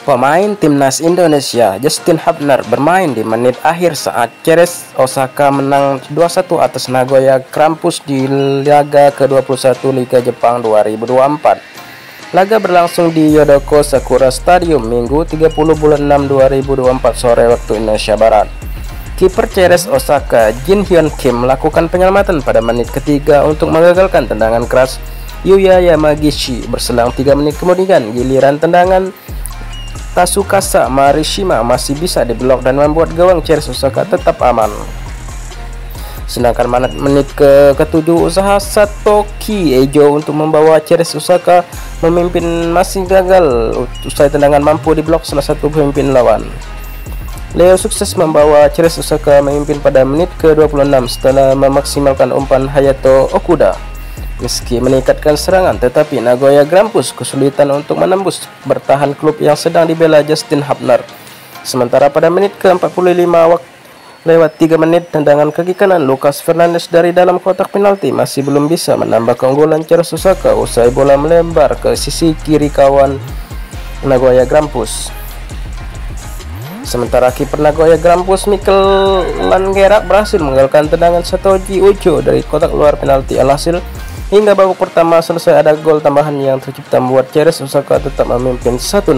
Pemain timnas Indonesia Justin Hubner bermain di menit akhir saat Ceres Osaka menang 2-1 atas Nagoya Grampus di laga ke-21 Liga Jepang 2024. Laga berlangsung di Yodoko Sakura Stadium Minggu 30 bulan 6 2024 sore waktu Indonesia Barat. Kiper Ceres Osaka Jin Hyun Kim melakukan penyelamatan pada menit ketiga untuk menggagalkan tendangan keras Yuya Yamagishi. Berselang 3 menit kemudian, giliran tendangan Tsukasa Marishima masih bisa diblok dan membuat gawang Ceres Osaka tetap aman. Sedangkan menit ke-7 usaha Satoki Ejo untuk membawa Ceres Osaka memimpin masih gagal usai tendangan mampu diblok salah satu pemimpin lawan. Leo sukses membawa Ceres Osaka memimpin pada menit ke-26 setelah memaksimalkan umpan Hayato Okuda. Meski meningkatkan serangan, tetapi Nagoya Grampus kesulitan untuk menembus bertahan klub yang sedang dibela Justin Hubner. Sementara pada menit ke-45 lewat 3 menit, tendangan kaki kanan Lucas Fernandes dari dalam kotak penalti masih belum bisa menambah keunggulan Ceres Osaka usai bola melebar ke sisi kiri kawan Nagoya Grampus. Sementara kiper Nagoya Grampus Mikel Langerak berhasil menggagalkan tendangan Satoji Ujo dari kotak luar penalti. Alhasil, hingga babak pertama selesai ada gol tambahan yang tercipta membuat Ceres Osaka tetap memimpin 1-0.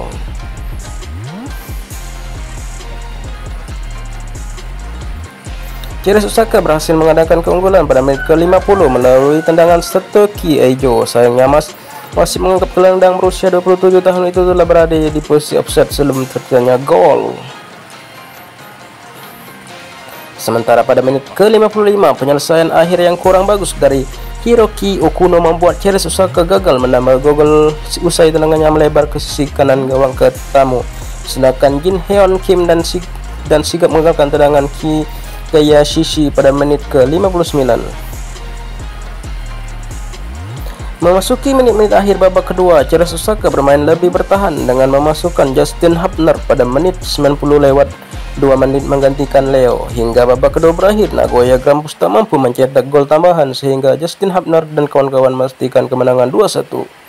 Ceres Osaka berhasil mengadakan keunggulan pada menit ke-50 melalui tendangan Satoki Eijo. Sayangnya wasit menganggap gelandang berusia 27 tahun itu telah berada di posisi offside sebelum terciptanya gol. Sementara pada menit ke-55, penyelesaian akhir yang kurang bagus dari Hiroki Okuno membuat Ceres Osaka gagal menambah gol usai tendangannya melebar ke sisi kanan gawang ke tamu. Sedangkan Jin Hyun Kim dan sigap menggagalkan tendangan Kiyashishi pada menit ke-59. Memasuki menit-menit akhir babak kedua, Ceres Osaka bermain lebih bertahan dengan memasukkan Justin Hubner pada menit 90 lewat 2 menit menggantikan Leo. Hingga babak kedua berakhir, Nagoya Grampus tak mampu mencetak gol tambahan sehingga Justin Hubner dan kawan-kawan memastikan kemenangan 2-1.